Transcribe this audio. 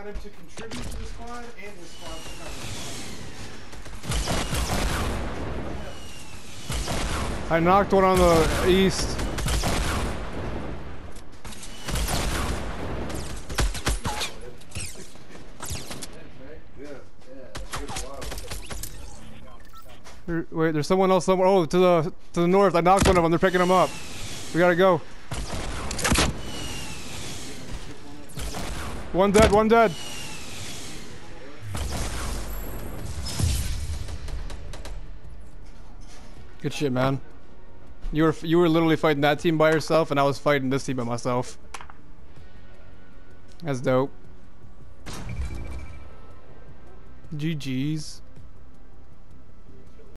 got him to contribute to the squad, and his squad to I knocked one on the east. Wait, there's someone else somewhere. Oh, to the north. I knocked one of them. They're picking them up. We gotta go. One dead. One dead. Good shit, man. You were literally fighting that team by yourself, and I was fighting this team by myself. That's dope. GG's.